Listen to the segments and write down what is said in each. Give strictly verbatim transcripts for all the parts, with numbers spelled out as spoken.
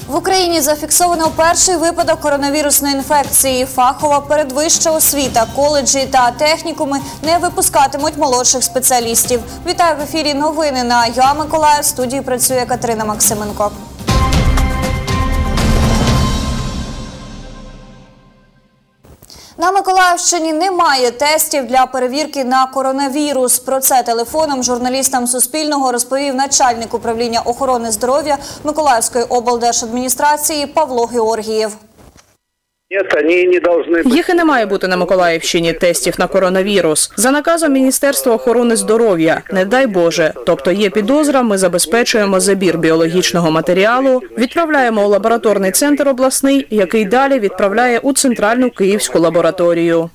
В Україні зафіксовано перший випадок коронавірусної інфекції. Фахова передвища освіта, коледжі та технікуми не випускатимуть молодших спеціалістів. Вітаю в ефірі новини на ЮА Миколаїв. В студії працює Катерина Максименко. На Миколаївщині немає тестів для перевірки на коронавірус. Про це телефоном журналістам Суспільного розповів начальник управління охорони здоров'я Миколаївської облдержадміністрації Павло Георгієв. Їх і не має бути на Миколаївщині тестів на коронавірус. За наказом Міністерства охорони здоров'я, не дай Боже. Тобто є підозра, ми забезпечуємо забір біологічного матеріалу, відправляємо у лабораторний центр обласний, який далі відправляє у центральну київську лабораторію.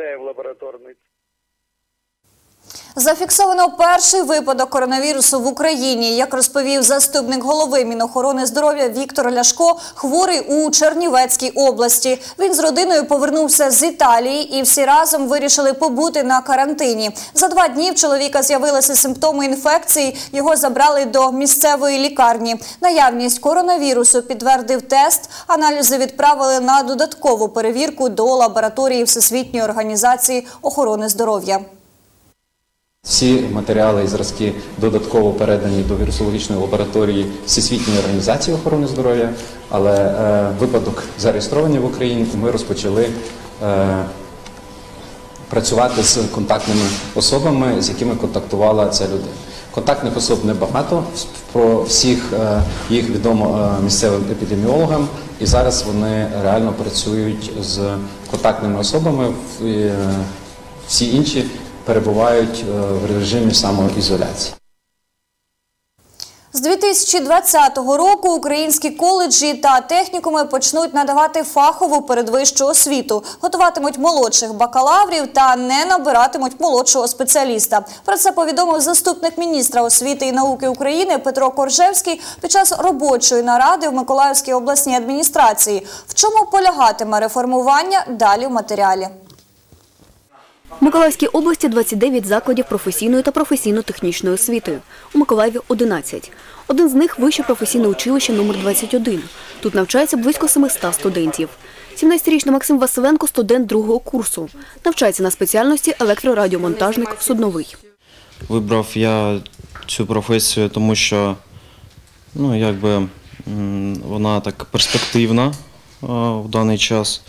Зафіксовано перший випадок коронавірусу в Україні. Як розповів заступник голови Мінохорони здоров'я Віктор Ляшко, хворий у Чернівецькій області. Він з родиною повернувся з Італії і всі разом вирішили побути на карантині. За два дні в чоловіка з'явилися симптоми інфекції, його забрали до місцевої лікарні. Наявність коронавірусу підтвердив тест, аналізи відправили на додаткову перевірку до лабораторії Всесвітньої організації охорони здоров'я. Всі матеріали і зразки додатково передані до вірусологічної лабораторії Всесвітньої організації охорони здоров'я, але е, випадок зареєстрований в Україні, і ми розпочали е, працювати з контактними особами, з якими контактувала ця людина. Контактних особ небагато, про всіх е, їх відомо е, місцевим епідеміологам, і зараз вони реально працюють з контактними особами, е, всі інші перебувають в режимі самоізоляції. З дві тисячі двадцятого року українські коледжі та технікуми почнуть надавати фахову передвищу освіту, готуватимуть молодших бакалаврів та не набиратимуть молодшого спеціаліста. Про це повідомив заступник міністра освіти і науки України Петро Коржевський під час робочої наради в Миколаївській обласній адміністрації. В чому полягатиме реформування, далі в матеріалі. У Миколаївській області двадцять дев'ять закладів професійної та професійно-технічної освіти. У Миколаєві – одинадцять. Один з них – Вище професійне училище номер двадцять один. Тут навчається близько семисот студентів. сімнадцятирічний Максим Василенко – студент другого курсу. Навчається на спеціальності електрорадіомонтажник судновий. Вибрав я цю професію, тому що ну, якби, вона так перспективна в даний час.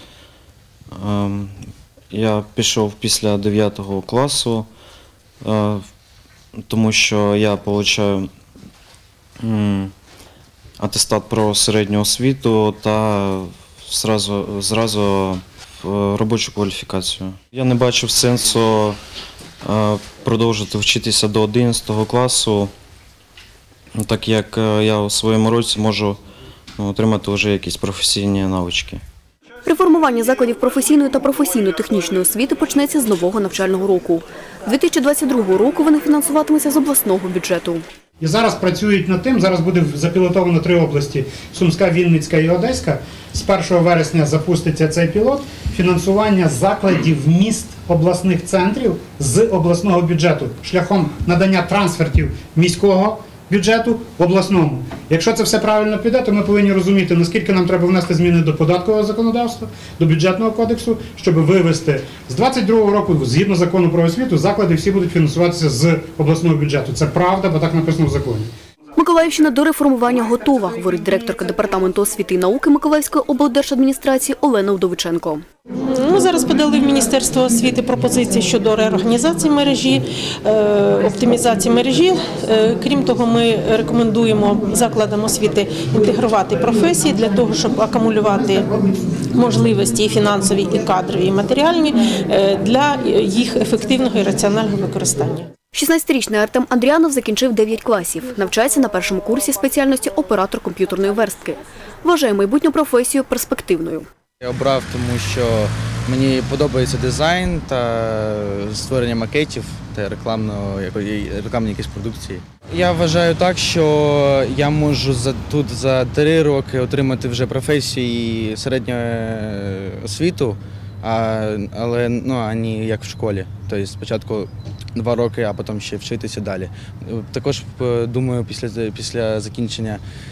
Я пішов після дев'ятого класу, тому що я отримую атестат про середню освіту та зразу, зразу робочу кваліфікацію. Я не бачив сенсу продовжувати вчитися до одинадцятого класу, так як я у своєму році можу отримати вже якісь професійні навички. Реформування закладів професійної та професійно-технічної освіти почнеться з нового навчального року. дві тисячі двадцять другого року вони фінансуватимуться з обласного бюджету. І зараз працюють над тим, зараз буде запілотовано три області – Сумська, Вінницька і Одеська. З першого вересня запуститься цей пілот. Фінансування закладів міст обласних центрів з обласного бюджету шляхом надання трансфертів міського бюджету обласному. Якщо це все правильно піде, то ми повинні розуміти, наскільки нам треба внести зміни до податкового законодавства, до бюджетного кодексу, щоб вивести з двадцять другого року, згідно закону про освіту, заклади всі будуть фінансуватися з обласного бюджету. Це правда, бо так написано в законі. Миколаївщина до реформування готова, говорить директорка департаменту освіти і науки Миколаївської облдержадміністрації Олена Вдовиченко. Ми зараз подали в Міністерство освіти пропозиції щодо реорганізації мережі, оптимізації мережі. Крім того, ми рекомендуємо закладам освіти інтегрувати професії для того, щоб акумулювати можливості і фінансові, і кадрові, і матеріальні для їх ефективного і раціонального використання. шістнадцятирічний Артем Андріанов закінчив дев'ять класів. Навчається на першому курсі спеціальності оператор комп'ютерної верстки. Вважає майбутню професію перспективною. Я обрав, тому що мені подобається дизайн та створення макетів та рекламної якоїсь продукції. Я вважаю так, що я можу за, тут за три роки отримати вже професію і середню освіту, а, але ну, а не як в школі. Тобто спочатку два роки, а потім ще вчитися далі. Також думаю, після, після закінчення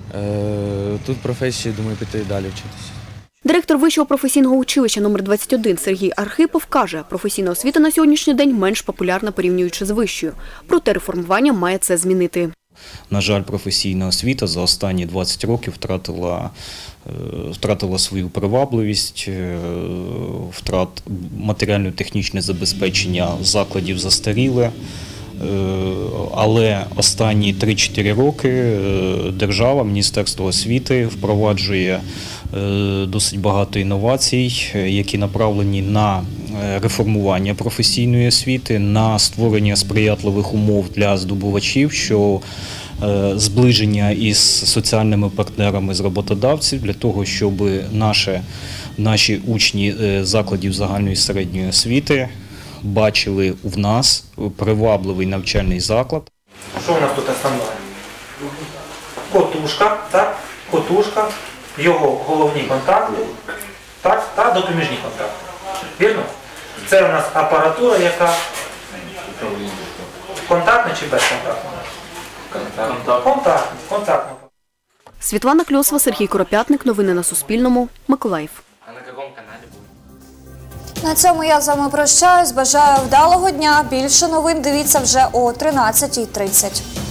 Е, Тут професії, думаю, піти далі вчитися. Директор Вищого професійного училища номер двадцять один Сергій Архипов каже, професійна освіта на сьогоднішній день менш популярна порівнюючи з вищою. Проте реформування має це змінити. На жаль, професійна освіта за останні двадцять років втратила, втратила свою привабливість, втрат матеріально-технічне забезпечення закладів застаріле. Але останні три-чотири роки держава, Міністерство освіти впроваджує досить багато інновацій, які направлені на реформування професійної освіти, на створення сприятливих умов для здобувачів, що зближення із соціальними партнерами з роботодавців, для того, щоб наші, наші учні закладів загальної середньої освіти бачили в нас привабливий навчальний заклад. Що у нас тут основне? Котушка, так? Котушка, його головні контакти, так? Та допоміжні контакти. Вірно? Це у нас апаратура, яка контактна чи безконтактна? Контактна. Контактна. Контактна. Світлана Кльосова, Сергій Коропятник. Новини на Суспільному. Миколаїв. На цьому я з вами прощаюсь. Бажаю вдалого дня. Більше новин дивіться вже о тринадцятій тридцять.